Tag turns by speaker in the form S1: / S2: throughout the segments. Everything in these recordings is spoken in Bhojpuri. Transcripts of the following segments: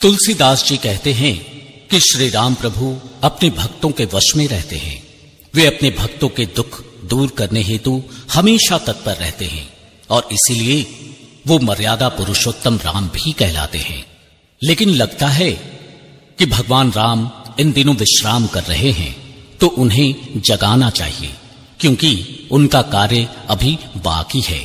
S1: तुलसीदास जी कहते हैं कि श्री राम प्रभु अपने भक्तों के वश में रहते हैं। वे अपने भक्तों के दुख दूर करने हेतु हमेशा तत्पर रहते हैं और इसीलिए वो मर्यादा पुरुषोत्तम राम भी कहलाते हैं। लेकिन लगता है कि भगवान राम इन दिनों विश्राम कर रहे हैं, तो उन्हें जगाना चाहिए, क्योंकि उनका कार्य अभी बाकी है।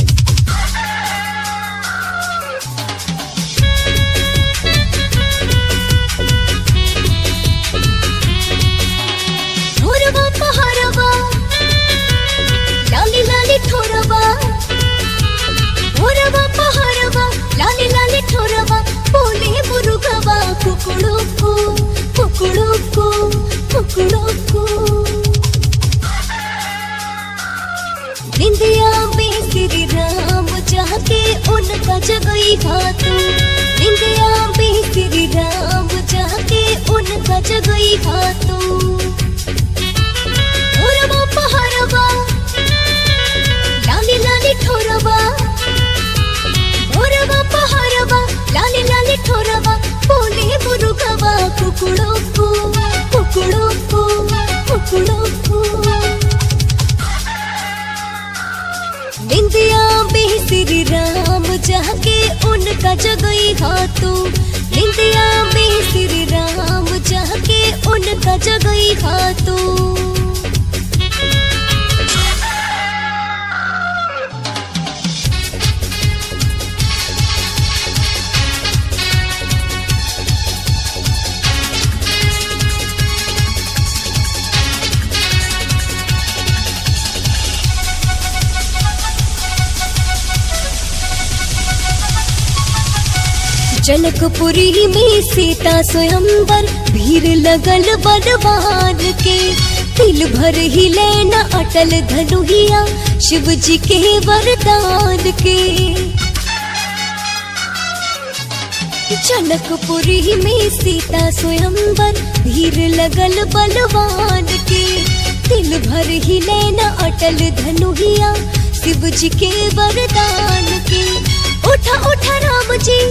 S2: निंदिया में श्री राम जाके उनका जगई घातू, निंदिया में श्री राम जाके उनका जगई घातू। ठोरवा पहाड़वा लाली लाली ठोरवा, ठोरवा पहाड़वा लाली लाली ठोरवा, बोले मुरुगवा कुकुड़ो को कुकुड़ो को कुकुड़ो को। निंदिया में श्री राम जाके उनका जगई घातू, निंदिया में श्री राम जाके उनका जगई घातू। जनकपुरी में सीता स्वयंवर, भीड़ लगल बलवान के, तिल भर ही लेना अटल धनुहिया, शिव जी के वरदान के। जनकपुरी में सीता स्वयंवर, भीड़ लगल बलवान के, तिल भर ही लेना अटल धनुहिया, शिव जी के वरदान के। उठा उठा राम जी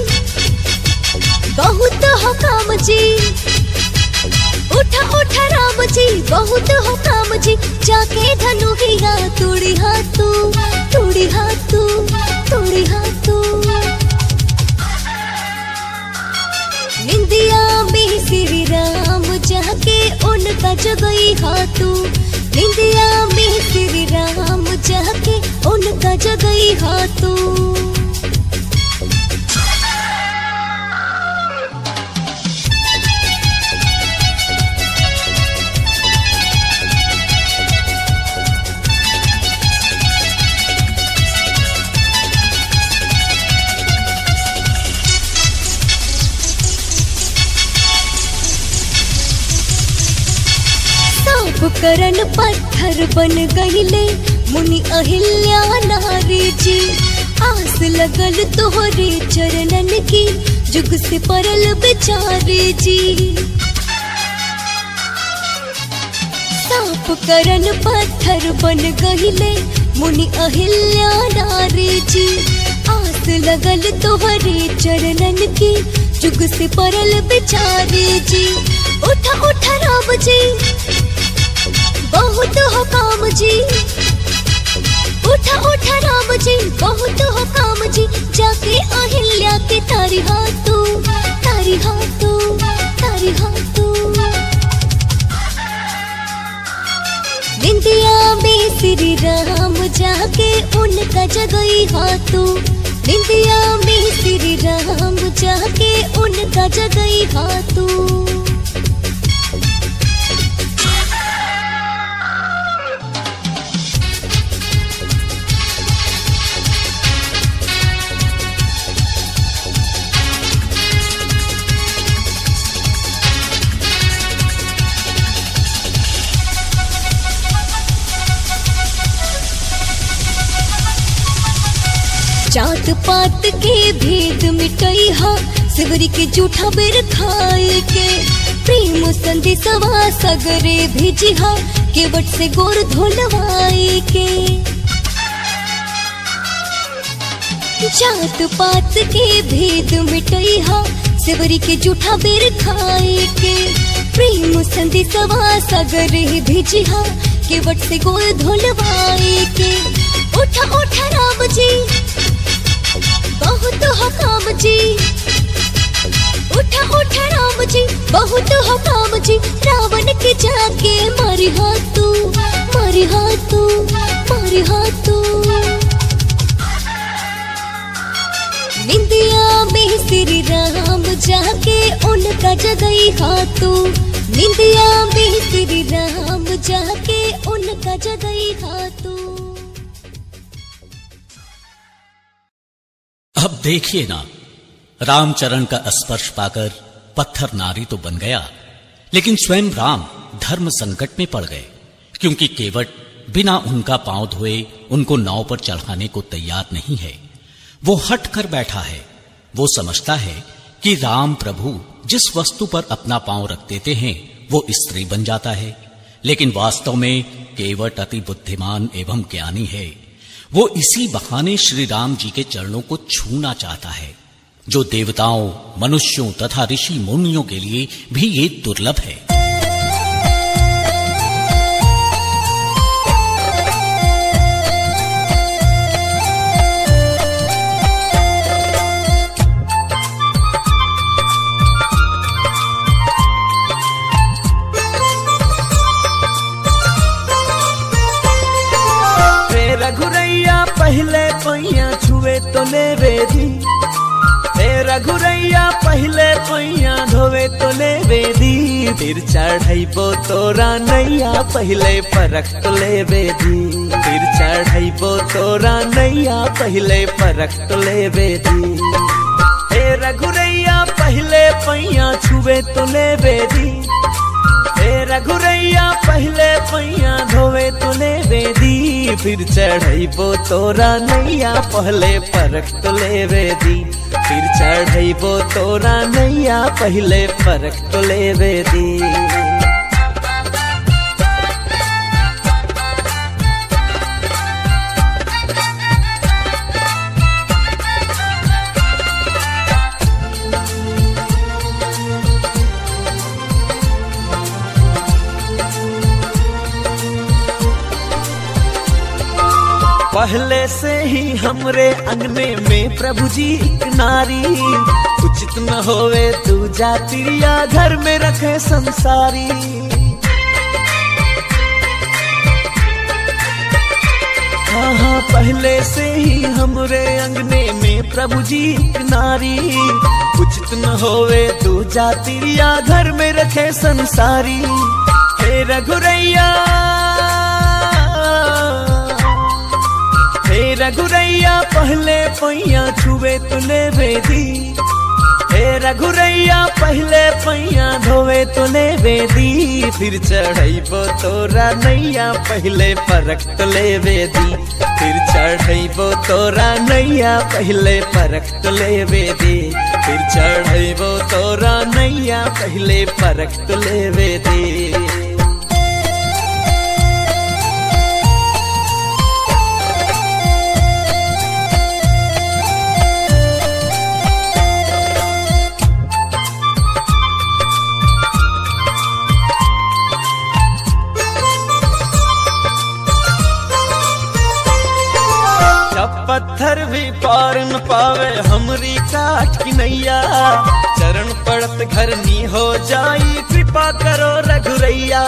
S2: बहुत हो काम जी, उठा उठा राम जी बहुत हो काम जी, जाके धनुहिया तोड़ी हाथू तोड़ी हाथू तोड़ी हाथू। निंदिया में श्री राम जाके उनका जगई हाथू, निंदिया में श्री राम जाके उनका जगई हाथू। करण पत्थर बन गईले मुनि अहिल्या नारी जी, आस लगल तोहरे चरणन की, जुग से परल बेचारे जी। सांप करण पत्थर बन गईले मुनि अहिल्या नारी जी, आस लगल तोहरे चरणन की, जुग से परल बेचारे जी। उठा उठा राम जी बहुत हो काम जी, उठा उठा राम जी बहुत हो काम जी, जाके अहिल्या के तारी हाथू तारी हाथू तारी हाथू। निंदिया में श्री राम जाके उनका जगई हाथू, निंदिया में श्री राम जाके उनका जगई हाथू। जात पात के भेद मिटैहा, सिवरी के जूठा बेर खाए के, प्रेम संदेशवा सगरे भेजिहा, केवट से गोर धोलवाए के। जात पात के भेद मिटैहा, सेवरी के जूठा बेर खाए के प्रेम संदेशवा सागर भेजिहा केवट से गोल धोलवाए के। उठा उठा राम जी बहुत हो काम जी, उठा उठा राम जी बहुत हो काम जी, रावण के जाके मारी हाथू मारी हाथू मारी हाथू। निंदिया में श्री राम जाके उनका जगई हाथू, निंदिया में श्री राम जाके उनका जगई हाथू।
S1: अब देखिए ना, रामचरण का स्पर्श पाकर पत्थर नारी तो बन गया, लेकिन स्वयं राम धर्म संकट में पड़ गए, क्योंकि केवट बिना उनका पांव धोए उनको नाव पर चढ़ाने को तैयार नहीं है। वो हट कर बैठा है। वो समझता है कि राम प्रभु जिस वस्तु पर अपना पांव रख देते हैं वो स्त्री बन जाता है, लेकिन वास्तव में केवट अति बुद्धिमान एवं ज्ञानी है। वो इसी बहाने श्री राम जी के चरणों को छूना चाहता है, जो देवताओं, मनुष्यों तथा ऋषि मुनियों के लिए भी ये दुर्लभ है।
S3: रघुरैया पहले पैया छुए तो लेवे दी, रघुरैया पहले पैया धोवे तो लेवे दी, फिर चढ़ैबो तोरा नैया पहले परख तो लेवे दी, फिर चढ़ैबो तोरा नैया पहले परख तो लेवे दी। रघुरैया पहले पैया छुए तो लेवे दी, रघुरैया पहले पैया धोवे तो लेवे दी, फिर चढ़ैबो तोरा नैया पहले परख तो लेवे दी, फिर चढ़ैबो तोरा नैया पहले परख तो लेवे दी। पहले से ही हमरे अंगने में प्रभु जी एक नारी, उचित न होवे तू जाती या घर में रखे संसारी। हाँ पहले से ही हमरे अंगने में प्रभु जी एक नारी, उचित न होवे तू जाती या घर में रखे संसारी। हे रघुरैया हे रघुरैया पहले पैया छुए तो लेवे दी, हे रघुरैया पहले पैया धोवे तो लेवे दी, फिर चढ़ैबो तोरा नैया पहले परख तो लेवे दी, फिर चढ़ैबो तोरा नैया पहले परख तो लेवे दी, फिर चढ़ैबो तोरा नैया पहले परख तो लेवे दी। पत्थर भी पार न पावे हमरी काठ की नैया, चरण पड़त घर नी हो जाई कृपा करो रघुरैया।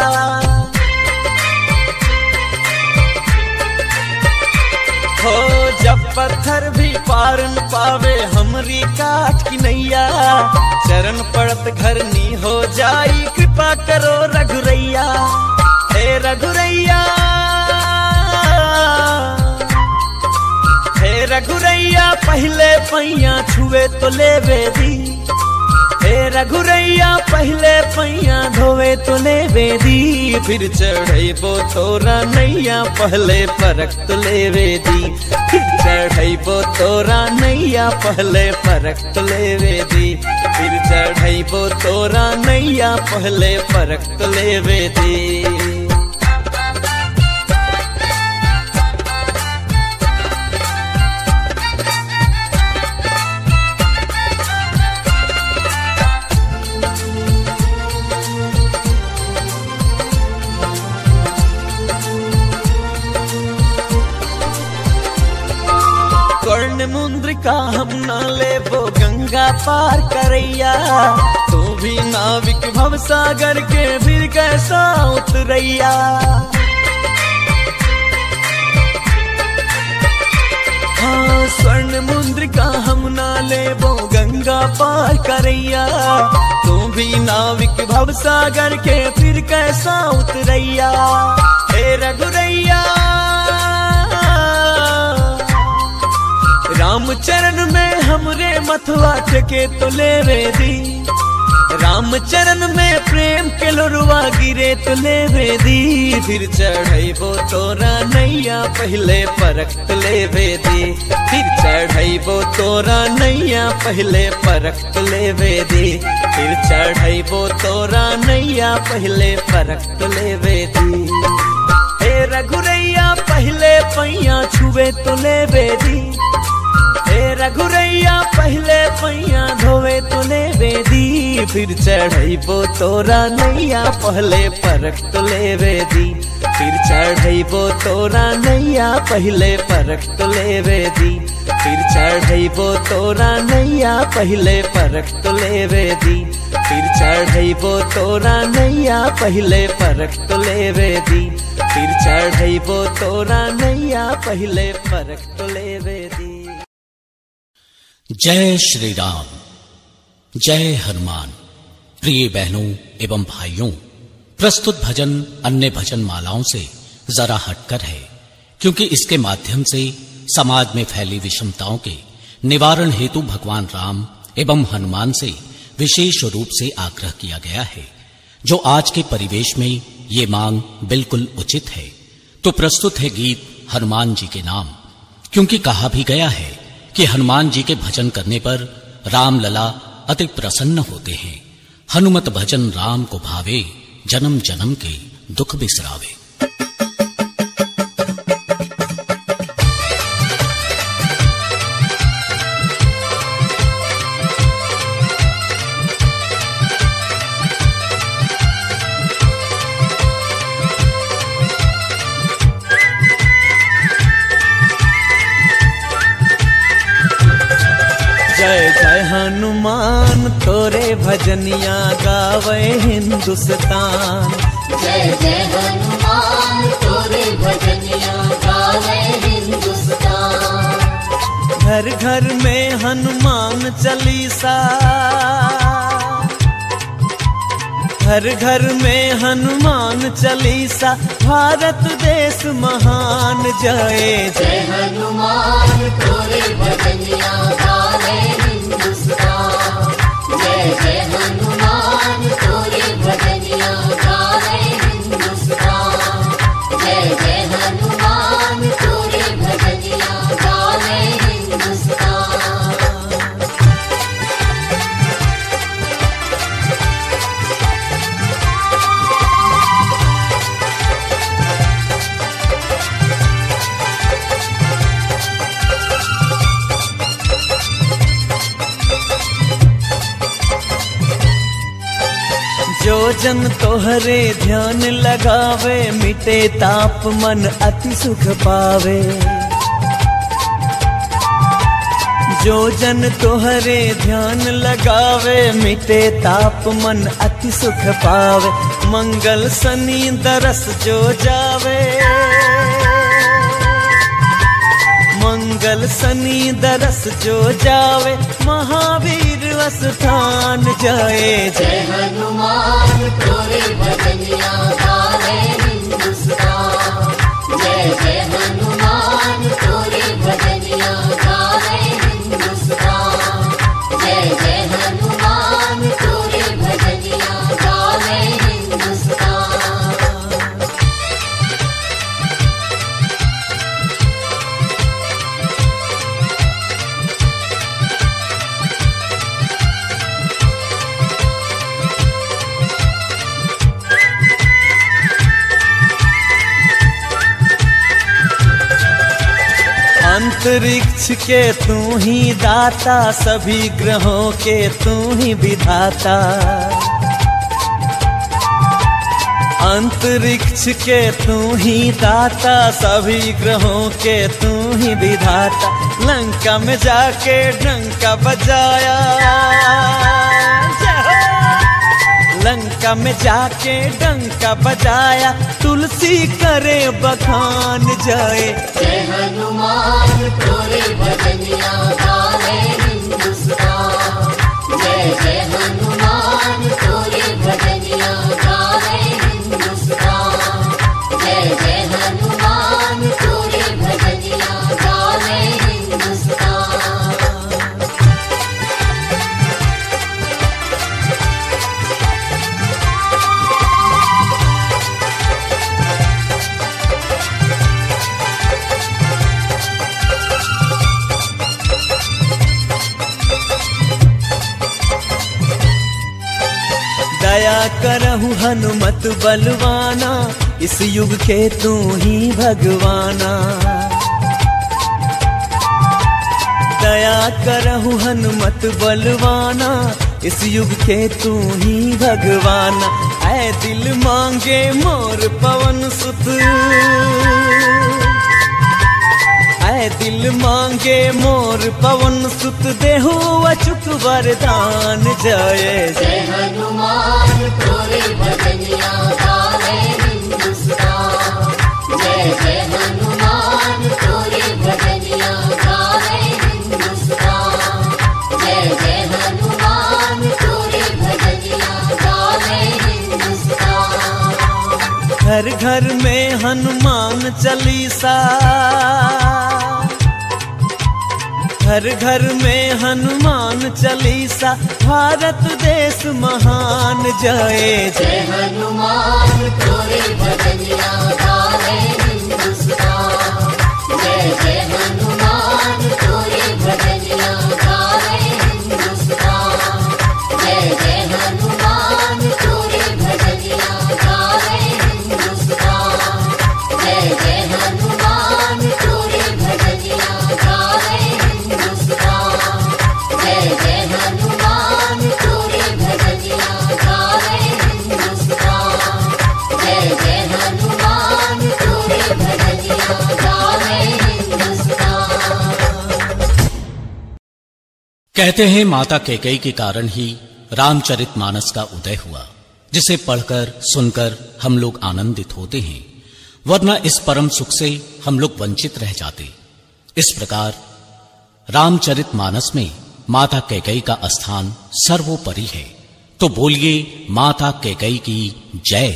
S3: हो जब पत्थर भी पार न पावे हमरी काठ की नैया, चरण पड़त घर नी हो जाई कृपा करो रघुरैया। हे रघुरैया हे रघुरैया पहले पैया छुए तो लेवे दी, हे रघुरैया पहले पैया धोवे तो लेवे दी, फिर चढ़ैबो तोरा नैया पहले परख तो लेवे दी, फिर चढ़ैबो तोरा नैया पहले परख तो लेवे दी, फिर चढ़ैबो तोरा नैया पहले परख तो लेवे दी। मुद्रिका हम ना लेबो गंगा पार करैया, तू भी नाविक भव सागर के फिर कैसा उतरैया। हाँ स्वर्ण मुद्रिका हम ना लेबो गंगा पार करैया, तू भी नाविक भव सागर के फिर कैसा उतरैया। हे रघुरैया रामचरण में हमरे मथुआ ठेके तो लेवे दी, रामचरण में प्रेम के लोरुआ गिरे तो लेवे दी। फिर चढ़ैबो तोरा नैया पहले परख तो लेवे दी, फिर चढ़ैबो तोरा नैया पहले परख तो लेवे दी, फिर चढ़ैबो तोरा नैया पहले परख तो लेवे दी। हे रघुरैया पहले पैया छुए तो लेवे दी, हे रघुरैया पहले पैया धोवे तो लेवे दी। फिर चढ़ैबो तोरा नैया पहले परख तो लेवे दी, फिर चढ़ैबो तोरा नैया पहले परख तो लेवे दी, फिर चढ़ैबो तोरा नैया पहले परख तो लेवे दी, फिर चढ़ैबो तोरा नैया पहले परख तो लेवे दी, फिर चढ़ैबो तोरा नैया पहले परख तो लेवे दी।
S1: जय श्री राम, जय हनुमान। प्रिय बहनों एवं भाइयों, प्रस्तुत भजन अन्य भजन मालाओं से जरा हटकर है, क्योंकि इसके माध्यम से समाज में फैली विषमताओं के निवारण हेतु भगवान राम एवं हनुमान से विशेष रूप से आग्रह किया गया है, जो आज के परिवेश में ये मांग बिल्कुल उचित है। तो प्रस्तुत है गीत हनुमान जी के नाम, क्योंकि कहा भी गया है कि हनुमान जी के भजन करने पर राम लला अति प्रसन्न होते हैं। हनुमत भजन राम को भावे, जन्म जन्म के दुख बिसरावे।
S3: जय जय हनुमान तोरे भजनिया गावे हिंदुस्तान,
S2: जय जय हनुमान तोरे भजनिया गावे हिंदुस्तान।
S3: घर घर में हनुमान चालीसा, घर घर में हनुमान चालीसा, भारत देश महान। जय
S2: जय हनुमान तोरे भजनिया गावे हिंदुस्तान, जय जय हनुमान तोरे भजनिया गावे हिंदुस्तान, जय जय हनुमान तोरे भजनिया गावे हिंदुस्तान।
S3: जो जन तोहरे ध्यान लगावे, मिटे ताप मन अति सुख पावे। जो जन तोहरे ध्यान लगावे, मिटे ताप मन अति सुख पावे। मंगल सनी दरस जो जावे, मंगल सनी दरस जो जावे, महावीर स्थान। जय
S2: जय हनुमान तोरे भजनिया गावे हिंदुस्तान, जय जय हनुमान तोरे भजनिया गावे हिंदुस्तान, जय जय हनुमान तोरे भजनिया गावे हिंदुस्तान।
S3: अंतरिक्ष के तू ही दाता, सभी ग्रहों के तू ही विधाता। अंतरिक्ष के तू ही दाता, सभी ग्रहों के तू ही विधाता। लंका में जाके डंका बजाया, लंका में जाके डंका बजाया, तुलसी करे बखान जाए।
S4: जय हनुमान तोरे भजनिया गावे हिंदुस्तान, जय जय हनुमान तोरे भजनिया गावे हिंदुस्तान, जय जय हनुमान तोरे भजनिया गावे हिंदुस्तान।
S3: दया करहु हनुमत बलवाना, इस युग के तू ही भगवाना। दया करहु हनुमत बलवाना, इस युग के तू ही भगवाना। ऐ दिल मांगे मोर पवन सुत, ऐ दिल मांगे मोर पवन सुत, देहु अचुक वरदान जय।
S4: जय हनुमान तोरे भजनिया गावे हिंदुस्तान, जय जय हनुमान तोरे भजनिया गावे हिंदुस्तान, जय जय हनुमान तोरे भजनिया गावे हिंदुस्तान।
S3: घर घर में हनुमान चालीसा, घर घर में हनुमान चालीसा, भारत देश महान जय।
S4: जय हनुमान तोरे भजनिया गावे हिंदुस्तान, जय जय हनुमान तोरे भजनिया गावे हिंदुस्तान, जय जय हनुमान तोरे भजनिया गावे हिंदुस्तान, जय जय हनुमान तोरे भजनिया गावे हिंदुस्तान, जय जय हनुमान तोरे भजनिया गावे हिंदुस्तान, जय जय हनुमान तोरे भजनिया गावे हिंदुस्तान।
S1: कहते हैं माता कैकेयी के कारण ही रामचरितमानस का उदय हुआ, जिसे पढ़कर सुनकर हम लोग आनंदित होते हैं, वरना इस परम सुख से हम लोग वंचित रह जाते। इस प्रकार रामचरितमानस में माता कैकेयी का स्थान सर्वोपरि है। तो बोलिए माता कैकेयी की जय।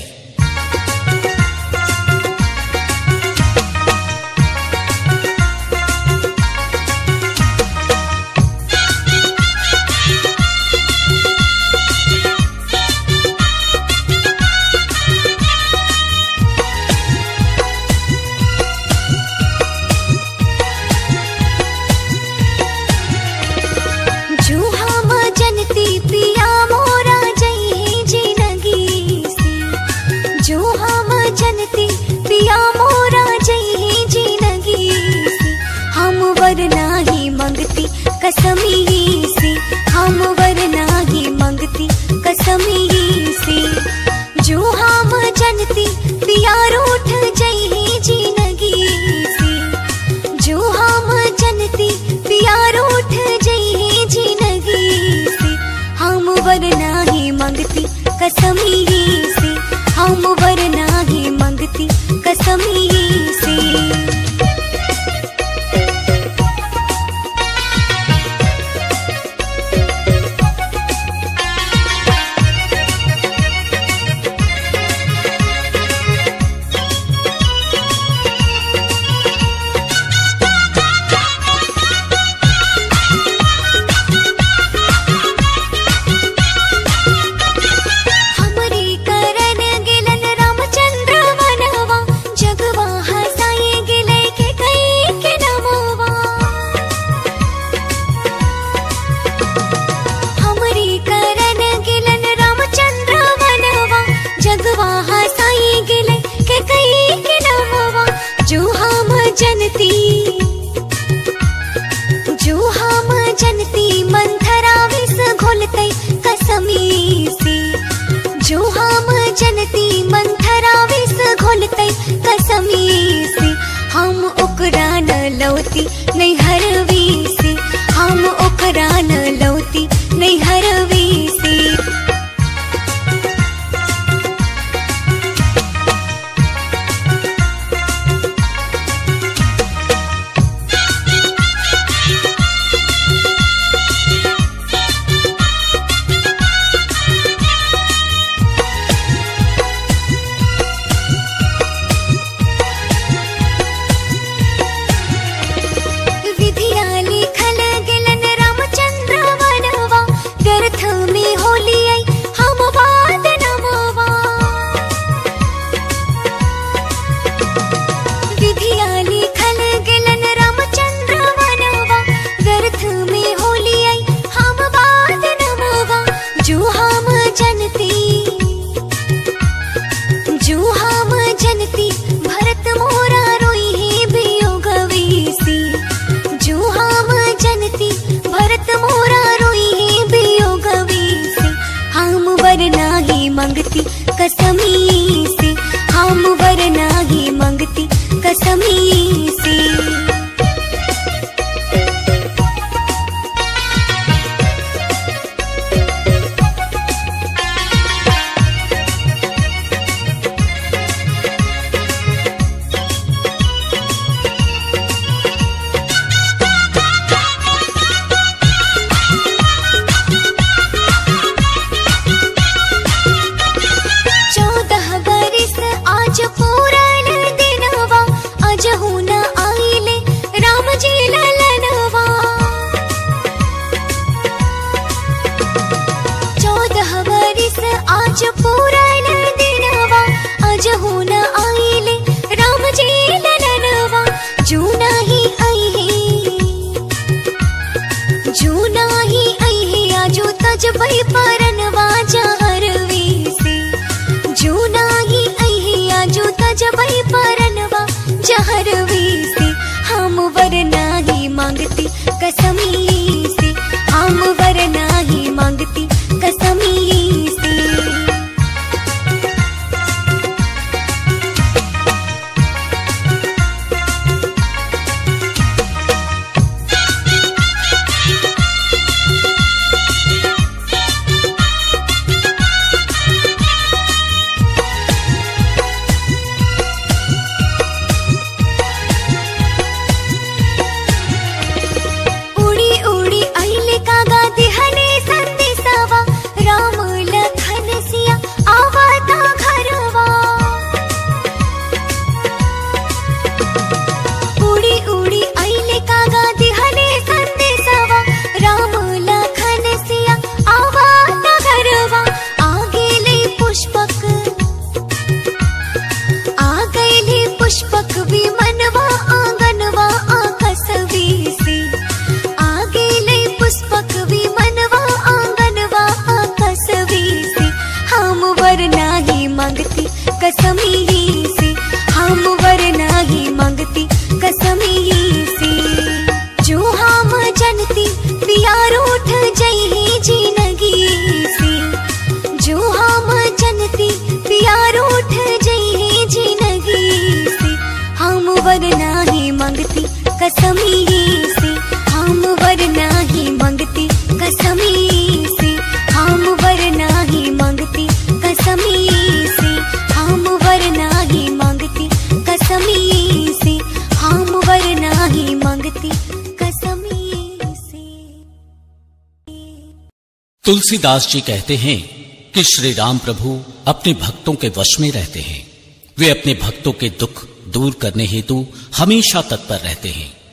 S2: कसमी से हम वरना ही मंगती, कसमी से जो हम जनती पिया रूठ जई जिंदगी से, जो हम जनती पिया रूठ जई जिंदगी से, हम वरना ही मंगती कसमी से, हम वरना ही मंगती कसमी से। जो हम जनती मंथरा विष घोलते कसमी से, जो हम जनती मंथरा विष घोलते कसमी से, हम ओकरा न लौती नहीं हरवी जनती जो हम जनती भरत मोरा रोई है वियोगवीसी जो हम जनती भरत मोरा रोई है वियोगवीसी हम वर नाही मंगती कसमी से हम वर नाही मंगती कसमी से। जबई परनवा जहरवी से जो नाही आई आजो तजबई परनवा जहरवी से हम वर नाही मांगती कसमी से हम वर नाही मांगती कसमी से। कसमी से हम वर नाही मंगती कसमी से जो हम जनती प्यार उठ जई जिंदगी से जो हम जनती प्यार उठ जई जिंदगी से हम वर नाही मंगती कसमी से हम वर नाही मंगती कसमी से हम वर नाही मंगती कसमी से हम वर नाही मांगती कसमी से हम वर नाही मांगती कसमी से।
S1: तुलसीदास जी कहते हैं कि श्री राम प्रभु अपने भक्तों के वश में रहते हैं। वे अपने भक्तों के दुख दूर करने हेतु हमेशा तत्पर रहते हैं।